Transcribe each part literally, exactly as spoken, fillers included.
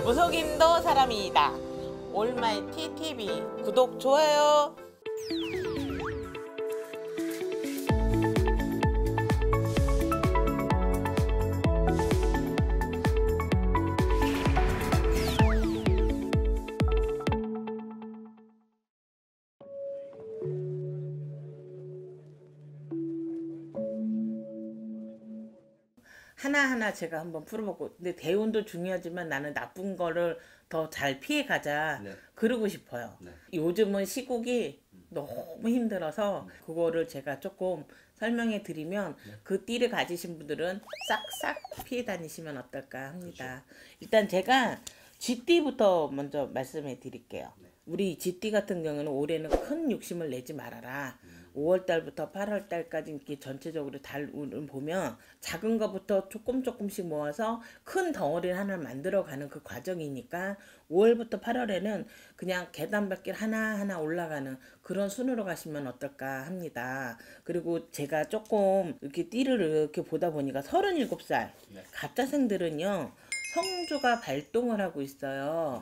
무속인도 사람이다. 올마이티 티비 구독, 좋아요. 하나하나 제가 한번 풀어보고, 근데 대운도 중요하지만 나는 나쁜 거를 더 잘 피해가자, 네. 그러고 싶어요. 네. 요즘은 시국이 음. 너무 힘들어서 음. 그거를 제가 조금 설명해 드리면 네. 그 띠를 가지신 분들은 싹싹 피해 다니시면 어떨까 합니다. 그렇죠. 일단 제가 쥐띠부터 먼저 말씀해 드릴게요. 네. 우리 쥐띠 같은 경우는 올해는 큰 욕심을 내지 말아라. 음. 오월 달부터 팔월 달까지 이렇게 전체적으로 달을 보면 작은 것부터 조금 조금씩 모아서 큰 덩어리를 하나 만들어가는 그 과정이니까 오월부터 팔월에는 그냥 계단밖에 하나하나 올라가는 그런 순으로 가시면 어떨까 합니다. 그리고 제가 조금 이렇게 띠를 이렇게 보다 보니까 서른일곱 살 네. 갑자생들은요, 성주가 발동을 하고 있어요.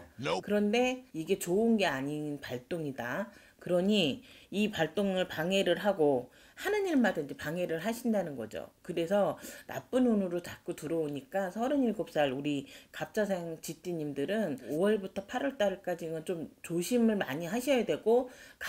그런데 이게 좋은 게 아닌 발동이다. 그러니 이 발동을 방해를 하고 하는 일마다 이제 방해를 하신다는 거죠. 그래서 나쁜 운으로 자꾸 들어오니까 서른일곱 살 우리 갑자생 쥐띠님들은 오월부터 팔월 달까지는 좀 조심을 많이 하셔야 되고,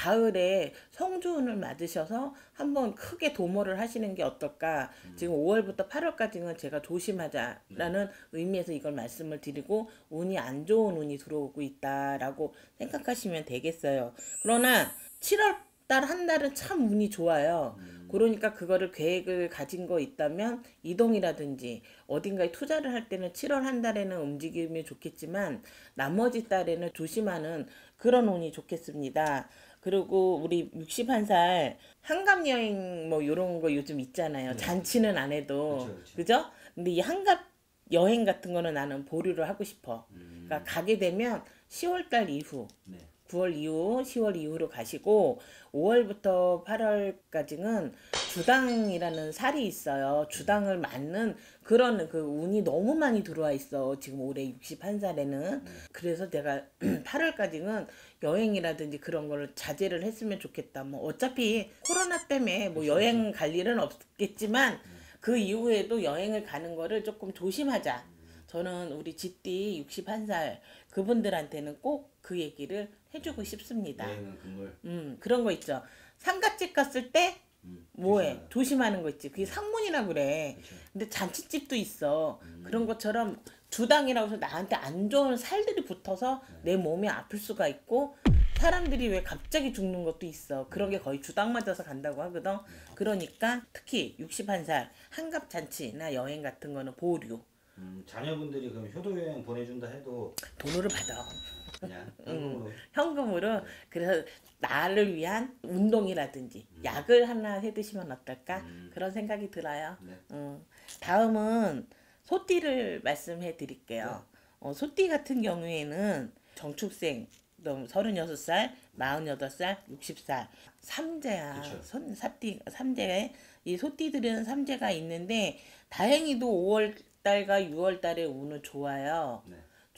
가을에 성주운을 맞으셔서 한번 크게 도모를 하시는 게 어떨까. 음. 지금 오월부터 팔월까지는 제가 조심하자라는 음. 의미에서 이걸 말씀을 드리고, 운이 안 좋은 운이 들어오고 있다라고 생각하시면 되겠어요. 그러나 칠월 달 한 달은 참 운이 좋아요. 음. 그러니까 그거를 계획을 가진 거 있다면 이동이라든지 어딘가에 투자를 할 때는 칠월 한 달에는 움직임이 좋겠지만 나머지 달에는 조심하는 그런 운이 좋겠습니다. 그리고 우리 육십일 살 한갑 여행 뭐 이런 거 요즘 있잖아요. 네. 잔치는 안 해도. 그쵸, 그쵸. 그죠? 근데 이 한갑 여행 같은 거는 나는 보류를 하고 싶어. 음. 그러니까 가게 되면 시월 달 이후. 네. 구월 이후, 시월 이후로 가시고, 오월부터 팔월까지는 주당이라는 살이 있어요. 주당을 맞는 그런 그 운이 너무 많이 들어와 있어. 지금 올해 육십일 살에는. 그래서 내가 팔월까지는 여행이라든지 그런 거를 자제를 했으면 좋겠다. 뭐 어차피 코로나 때문에 뭐 여행 갈 일은 없겠지만 그 이후에도 여행을 가는 거를 조금 조심하자. 저는 우리 쥐띠 육십일 살 그분들한테는 꼭 그 얘기를 해주고 싶습니다. 여행은 금물. 음, 그런 거 있죠. 상갓집 갔을 때 음, 뭐해? 조심하라. 조심하는 거 있지. 그게 상문이라 그래. 그쵸. 근데 잔치집도 있어. 음. 그런 것처럼 주당이라고 해서 나한테 안 좋은 살들이 붙어서 네. 내 몸이 아플 수가 있고, 사람들이 왜 갑자기 죽는 것도 있어. 그런 게 거의 주당 맞아서 간다고 하거든. 네. 그러니까 특히 육십일 살 한갑 잔치나 여행 같은 거는 보류. 음, 자녀분들이 그럼 효도여행 보내준다 해도 돈으로 받아. 그냥 현금으로. 음, 현금으로. 네. 그래서 나를 위한 운동이라든지 음. 약을 하나 해 드시면 어떨까? 음. 그런 생각이 들어요. 네. 음. 다음은 소띠를 말씀해 드릴게요. 네. 어, 소띠 같은 경우에는 정축생 서른여섯 살, 마흔여덟 살, 육십 살 삼재야. 손, 사띠, 삼재. 이 소띠들은 삼재가 있는데 다행히도 오월 달과 유월 달에 운은 좋아요. 네.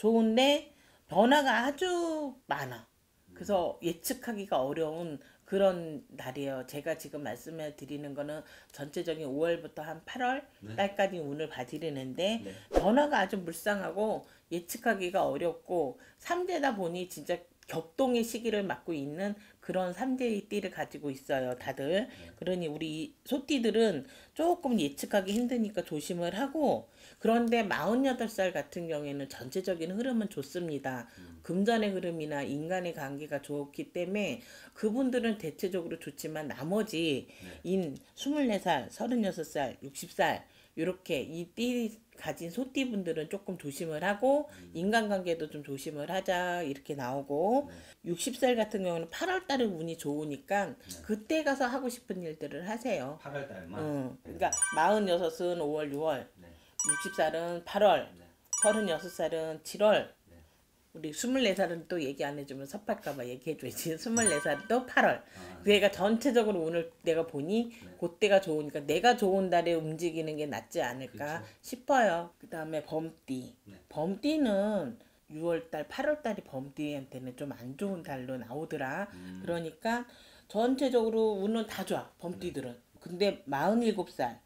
좋은데 변화가 아주 많아. 그래서 예측하기가 어려운 그런 날이에요. 제가 지금 말씀을 드리는 거는 전체적인 오월부터 한 팔월 네. 달까지 운을 봐드리는데 네. 변화가 아주 물상하고 예측하기가 어렵고, 삼재다 보니 진짜 격동의 시기를 맞고 있는 그런 삼재의 띠를 가지고 있어요, 다들. 네. 그러니 우리 소띠들은 조금 예측하기 힘드니까 조심을 하고, 그런데 마흔여덟 살 같은 경우에는 전체적인 흐름은 좋습니다. 음. 금전의 흐름이나 인간의 관계가 좋기 때문에 그분들은 대체적으로 좋지만 나머지 네. 인 스물네 살, 서른여섯 살, 육십 살 이렇게 이 띠 가진 소띠분들은 조금 조심을 하고 음. 인간관계도 좀 조심을 하자 이렇게 나오고, 네. 육십 살 같은 경우는 팔월 달에 운이 좋으니까 네. 그때 가서 하고 싶은 일들을 하세요. 팔월 달만? 응. 그러니까 마흔여섯은 오월, 유월, 네. 육십 살은 팔월, 네. 서른여섯 살은 칠월, 네. 우리 스물네 살은 또 얘기 안 해주면 섭할까봐 얘기해줘야지. 스물네 살도 팔월. 아, 네. 내가 전체적으로 오늘 내가 보니 네. 그때가 좋으니까 내가 좋은 달에 움직이는 게 낫지 않을까 그쵸. 싶어요. 그 다음에 범띠. 네. 범띠는 유월달, 팔월달이 범띠한테는 좀 안 좋은 달로 나오더라. 음. 그러니까 전체적으로 운은 다 좋아, 범띠들은. 근데 마흔일곱 살,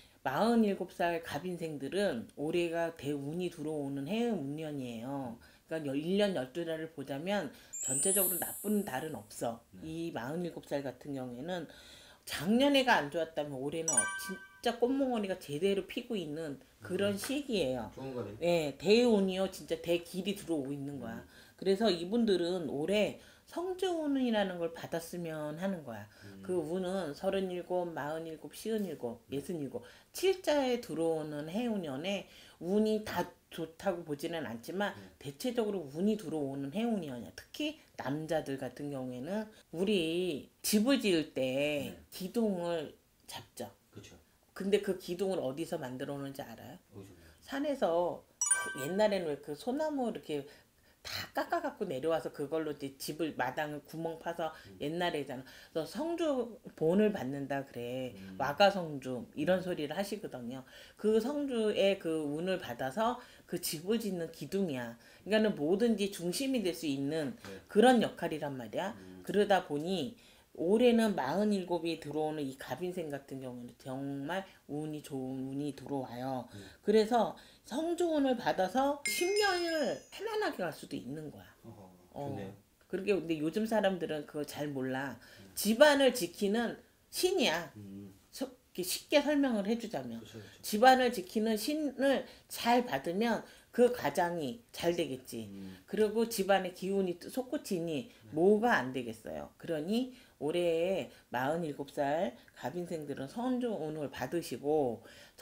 마흔일곱 살 갑인생들은 올해가 대운이 들어오는 해운년이에요. 그러니까 일 년 열두 달을 보자면 전체적으로 나쁜 달은 없어. 이 마흔일곱 살 같은 경우에는 작년에가 안 좋았다면 올해는 진짜 꽃몽오리가 제대로 피고 있는 그런 시기예요. 좋은 거네. 네, 대운이요. 진짜 대길이 들어오고 있는 거야. 그래서 이분들은 올해 성주운이라는 걸 받았으면 하는 거야. 음. 그 운은 서른일곱, 마흔일곱, 시흔일곱, 예순일곱, 칠자에 들어오는 해운년에 운이 다 좋다고 보지는 않지만 대체적으로 운이 들어오는 해운년이야. 특히 남자들 같은 경우에는 우리 집을 지을 때 네. 기둥을 잡죠. 그렇죠. 근데 그 기둥을 어디서 만들어 오는지 알아요? 어디서? 산에서 그 옛날에는 왜 그 소나무 이렇게 다 깎아갖고 내려와서 그걸로 이제 집을 마당을 구멍 파서 옛날에잖아. 그래서 성주 본을 받는다 그래. 음. 와가 성주 이런 소리를 하시거든요. 그 성주의 그 운을 받아서 그 집을 짓는 기둥이야. 그러니까는 뭐든지 중심이 될 수 있는 네. 그런 역할이란 말이야. 음. 그러다 보니 올해는 마흔일곱이 들어오는 이 갑인생 같은 경우는 정말 운이 좋은 운이 들어와요. 음. 그래서 성주운을 받아서 십 년을 편안하게 갈 수도 있는 거야. 어허, 어. 좋네요. 그렇게 근데 요즘 사람들은 그거 잘 몰라. 집안을 지키는 신이야. 음. 서- 이렇게 쉽게 설명을 해주자면 그렇죠, 그렇죠. 집안을 지키는 신을 잘 받으면 그 가장이 잘 되겠지. 음. 그리고 집안의 기운이 또 솟구치니 뭐가 안 되겠어요. 그러니 올해에 마흔일곱 살 갑인생들은 성주운을 받으시고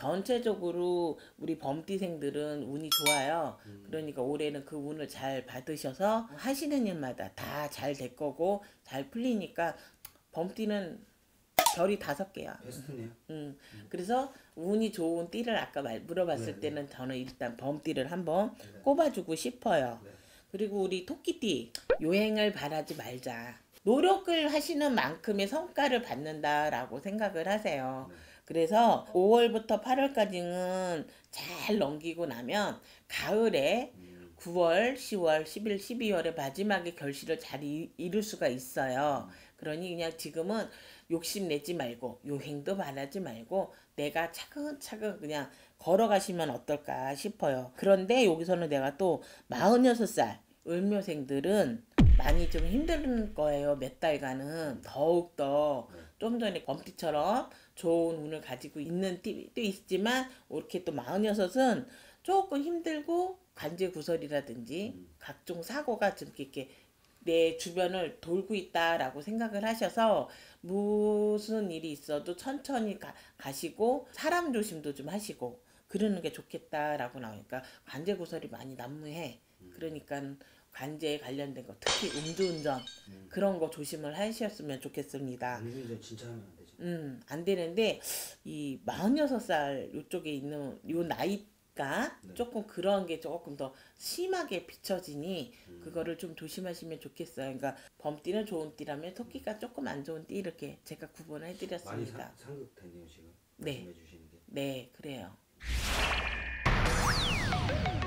전체적으로 우리 범띠생들은 운이 좋아요. 그러니까 올해는 그 운을 잘 받으셔서 하시는 일마다 다 잘 될 거고 잘 풀리니까 범띠는 별이 다섯 개야. 베스트네요. 음. 그래서 운이 좋은 띠를 아까 말 물어봤을 네, 때는 저는 일단 범띠를 한번 네. 꼽아주고 싶어요. 네. 그리고 우리 토끼띠 요행을 바라지 말자. 노력을 하시는 만큼의 성과를 받는다라고 생각을 하세요. 네. 그래서 오월부터 팔월까지는 잘 넘기고 나면 가을에 음. 구월, 시월, 십일, 십이월에 마지막에 결실을 잘 이, 이룰 수가 있어요. 그러니 그냥 지금은 욕심내지 말고 요행도 바라지 말고 내가 차근차근 그냥 걸어가시면 어떨까 싶어요. 그런데 여기서는 내가 또 마흔여섯 살 을묘생들은 많이 좀 힘들 거예요. 몇 달간은 더욱더 좀 전에 범띠처럼 좋은 운을 가지고 있는 띠도 있지만 이렇게 또 마흔여섯은 조금 힘들고 관제구설이라든지 음. 각종 사고가 좀 이렇게 내 주변을 돌고 있다라고 생각을 하셔서 무슨 일이 있어도 천천히 가, 가시고 사람 조심도 좀 하시고 그러는 게 좋겠다라고 나오니까 관제구설이 많이 난무해. 그러니까 관제에 관련된 거 특히 음주운전 음. 그런 거 조심을 하셨으면 좋겠습니다. 음주운전 진짜 하면 안 되죠. 음, 안 되는데 이 마흔여섯 살 요쪽에 있는 요 나이가 네. 조금 그런 게 조금 더 심하게 비춰지니 음. 그거를 좀 조심하시면 좋겠어요. 그러니까 범띠는 좋은 띠라면 토끼가 조금 안 좋은 띠 이렇게 제가 구분을 많이 해드렸습니다. 상, 상극됐네요 지금. 네. 말씀해 주시는 게. 네, 그래요.